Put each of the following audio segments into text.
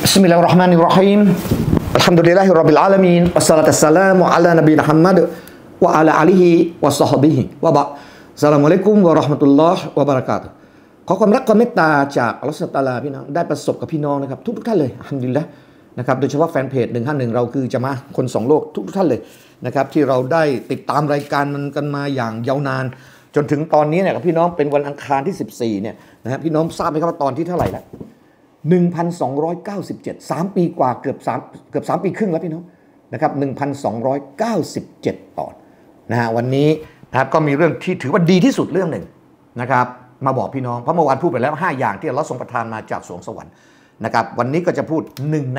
Bismillahirrahmanirrahim. Alhamdulillahirabbil alamin. Wassalamu ala nabi Muhammad wa ala alihi wa sahbihi wa ba'd. Assalamualaikum warahmatullahi wabarakatuh.ขอความรักความเมตตาจากอัลเลาะห์ซุบฮานะฮูวะตะอาลาพี่น้องได้ประสบกับพี่น้องนะครับทุกท่านเลยอัลฮัมดุลิลละห์นะครับโดยเฉพาะแฟนเพจ151เราคือจะมาคน2โลกทุกท่านเลยนะครับที่เราได้ติดตามรายการมันกันมาอย่างยาวนานจนถึงตอนนี้เนี่ยพี่น้องเป็นวันอังคารที่14เนี่ยนะครับพี่น้องทราบไหมครับว่าตอนที่เท่าไหร่แล้ว1,297 3 ปีกว่าเกือบ3ปีครึ่งแล้วพี่น้องนะครับ1,297 ตอนนะฮะวันนี้นะครับก็มีเรื่องที่ถือว่าดีที่สุดเรื่องหนึ่งนะครับมาบอกพี่น้องเพราะเมื่อวานพูดไปแล้ว5อย่างที่อัลเลาะห์ทรงประทานมาจากสวงสวรรค์นะครับวันนี้ก็จะพูด1ใน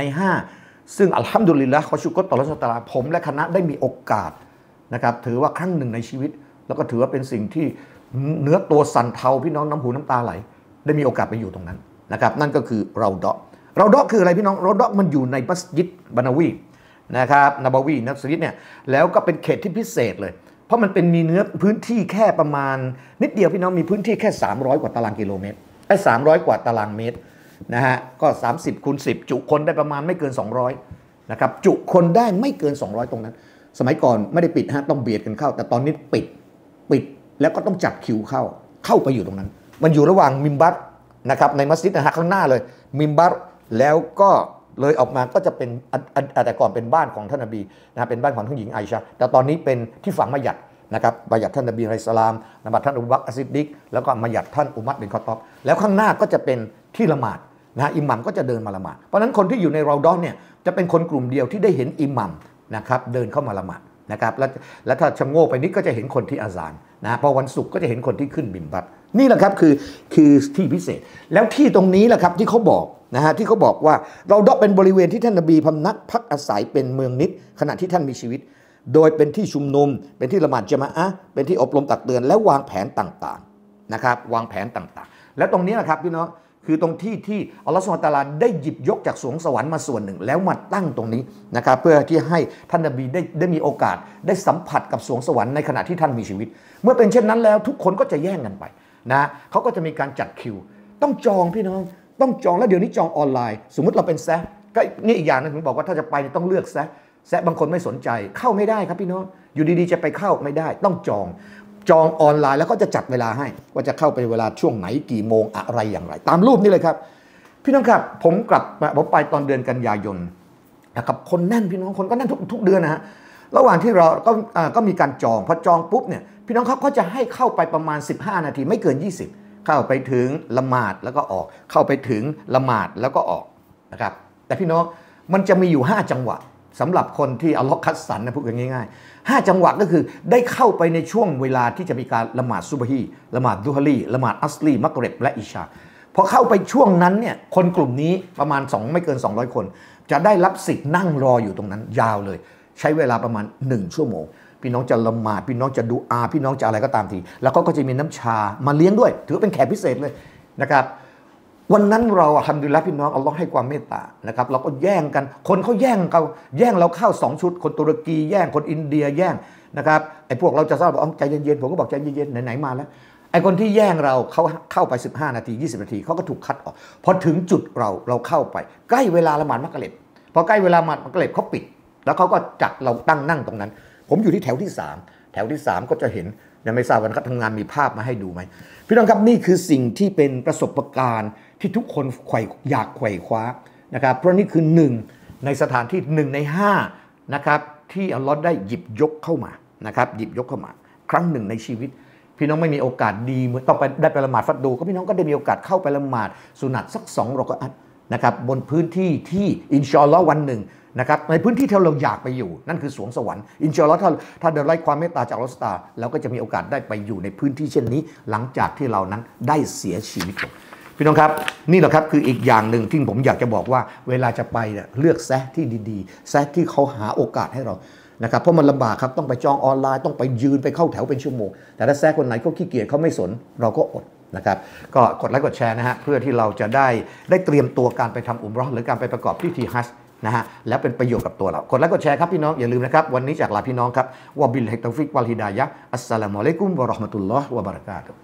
5ซึ่งอัลฮัมดุลิลละห์ขอชุกรต่ออัลเลาะห์ซุบฮานะฮูวะตะอาลาผมและคณะได้มีโอกาสนะครับถือว่าครั้งหนึ่งในชีวิตแล้วก็ถือว่าเป็นสิ่งที่เนื้อตัวสั่นเทาพี่น้องน้ำหูน้ำตาไหลได้มีโอกาสไปอยู่ตรงนั้นนะครับนั่นก็คือเราดอคืออะไรพี่น้องเราดอมันอยู่ในมัสยิดบานาวีนะครับนบาวีมัสยิดเนี่ยแล้วก็เป็นเขตที่พิเศษเลยเพราะมันเป็นมีเนื้อพื้นที่แค่ประมาณนิดเดียวพี่น้องมีพื้นที่แค่300กว่าตารางกิโลเมตร300กว่าตารางเมตรนะฮะก็30 คูณ 10จุคนได้ประมาณไม่เกิน200นะครับจุคนได้ไม่เกิน200ตรงนั้นสมัยก่อนไม่ได้ปิดฮะต้องเบียดกันเข้าแต่ตอนนี้ปิดแล้วก็ต้องจัดคิวเข้าไปอยู่ตรงนั้นมันอยู่ระหว่างมิมบัตนะครับในมัสยิดนะฮะข้างหน้าเลยมิมบัตแล้วก็เลยออกมาก็จะเป็นแต่ก่อนเป็นบ้านของท่านนบีนะเป็นบ้านของท่านหญิงไอชาแต่ตอนนี้เป็นที่ฝังมัสยิดนะครับมัสยิดท่านนบีอะลัยฮิสสลามมัสยิดท่านอบูบักรอัสซิดดิกแล้วก็มัสยิดท่านอุมัรบินคอฏฏอบแล้วข้างหน้าก็จะเป็นที่ละหมาดนะอิหมัมก็จะเดินมาละหมาดเพราะฉะนั้นคนที่อยู่ในเราดอนเนี่ยจะเป็นคนกลุ่มเดียวที่ได้เห็นอิหมัมนะครับเดินเข้ามาละหมาดนะครับแล้วถ้าชะโง่ไปนิดก็จะเห็นคนที่อาซานนะพอวันศุกร์ก็จะเห็นคนที่ขึ้นบิณฑบาตนี่แหละครับคือที่พิเศษแล้วที่ตรงนี้แหละครับที่เขาบอกนะฮะที่เขาบอกว่าเราดอเป็นบริเวณที่ท่านนบีพำนักพักอาศัยเป็นเมืองนิดขณะที่ท่านมีชีวิตโดยเป็นที่ชุมนุมเป็นที่ละหมาดญะมาอะห์เป็นที่อบรมตักเตือนและวางแผนต่างๆนะครับวางแผนต่างๆและตรงนี้นะครับพี่น้องคือตรงที่อัลลอฮฺซุบฮานะฮูวะตะอาลาได้หยิบยกจากสวงสวรรค์มาส่วนหนึ่งแล้วมาตั้งตรงนี้นะครับเพื่อที่ให้ท่านนบีได้มีโอกาสได้สัมผัสกับสวงสวรรค์ในขณะที่ท่านมีชีวิตเมื่อเป็นเช่นนั้นแล้วทุกคนก็จะแย่งกันไปนะเขาก็จะมีการจัดคิวต้องจองพี่น้องต้องจองแล้วเดี๋ยวนี้จองออนไลน์สมมุติเราเป็นแซะก็นี่อีกอย่างนึงผมบอกว่าถ้าจะไปต้องเลือกแซะบางคนไม่สนใจเข้าไม่ได้ครับพี่น้องอยู่ดีๆจะไปเข้าไม่ได้ต้องจองออนไลน์แล้วก็จะจัดเวลาให้ว่าจะเข้าไปเวลาช่วงไหนกี่โมงอะไรอย่างไรตามรูปนี้เลยครับพี่น้องครับผมไปตอนเดือนกันยายนนะครับคนแน่นพี่น้องคนก็แน่นทุกเดือนนะฮะระหว่างที่เราก็มีการจองพอจองปุ๊บเนี่ยพี่น้องครับเขาจะให้เข้าไปประมาณ15 นาทีไม่เกิน20เข้าไปถึงละหมาดแล้วก็ออกเข้าไปถึงละหมาดแล้วก็ออกนะครับแต่พี่น้องมันจะมีอยู่5จังหวะสำหรับคนที่อัลเลาะห์คัดสรรนะพูดกันง่ายๆ5จังหวะก็คือได้เข้าไปในช่วงเวลาที่จะมีการละหมาดซุบฮีละหมาดดุฮรีละหมาดอัสรีมักริบและอิชาพอเข้าไปช่วงนั้นเนี่ยคนกลุ่มนี้ประมาณไม่เกิน200คนจะได้รับสิทธิ์นั่งรออยู่ตรงนั้นยาวเลยใช้เวลาประมาณ1 ชั่วโมงพี่น้องจะละหมาดพี่น้องจะดูอาพี่น้องจะอะไรก็ตามทีแล้วก็จะมีน้ำชามาเลี้ยงด้วยถือเป็นแขกพิเศษเลยนะครับวันนั้นเราอัลฮัมดุลิลละห์พี่น้องอัลลอฮ์ให้ความเมตตานะครับเราก็แย่งกันคนเขาแย่งเราเข้า2 ชุดคนตุรกีแย่งคนอินเดียแย่งนะครับไอ้พวกเราจะทราบบอกใจเย็นๆผมก็บอกใจเย็นๆไหนๆมาแล้วไอ้คนที่แย่งเราเขาเข้าไป15 นาที20 นาทีเขาก็ถูกคัดออกพอถึงจุดเราเข้าไปใกล้เวลาละหมาดมักริบพอใกล้เวลาละหมาดมักริบเขาปิดแล้วเขาก็จัดเราตั้งนั่งตรงนั้นผมอยู่ที่แถวที่3ก็จะเห็นยังไม่ทราบวันเขาทำงานมีภาพมาให้ดูไหมพี่น้องครับนี่คือสิ่งที่เป็นประสบการณ์ที่ทุกคนอยากไขว่คว้านะครับเพราะนี่คือ1ในสถานที่1ใน5นะครับที่อัลลอฮ์ได้หยิบยกเข้ามานะครับหยิบยกเข้ามาครั้งหนึ่งในชีวิตพี่น้องไม่มีโอกาสดีเหมือนต้องได้ไปละหมาดฟัดดูก็พี่น้องก็ได้มีโอกาสเข้าไปละหมาดสุนัตสัก2 รอกะอัตนะครับบนพื้นที่ที่อินชาอัลลอฮ์วันหนึ่งนะครับในพื้นที่ที่เราอยากไปอยู่นั่นคือสวงสวรรค์อินชาอัลลอฮ์ถ้าได้รับความเมตตาจากอัลลอฮ์ตาเราก็จะมีโอกาสได้ไปอยู่ในพื้นที่เช่นนี้หลังจากที่เรานั้นได้เสียชีวิตพี่น้องครับนี่แหละครับคืออีกอย่างหนึ่งที่ผมอยากจะบอกว่าเวลาจะไปเลือกแซะที่ดีๆแซะที่เขาหาโอกาสให้เรานะครับเพราะมันลำบากครับต้องไปจองออนไลน์ต้องไปยืนไปเข้าแถวเป็นชั่วโมงแต่ถ้าแซะคนไหนเขาขี้เกียจเขาไม่สนเราก็อดนะครับก็กดไลค์กดแชร์นะฮะเพื่อที่เราจะได้เตรียมตัวการไปทำอุมเราะห์หรือการไปประกอบพิธีฮัจญ์นะฮะแล้วเป็นประโยชน์กับตัวเรากดไลค์กดแชร์ครับพี่น้องอย่าลืมนะครับวันนี้จากลาพี่น้องครับวะบิลฮิตตอฟิกวัลฮิดายะฮ์อัสสลามุอะลัยกุมวะเราะห์มะตุลลอฮ์วะบะเราะกาตุฮ์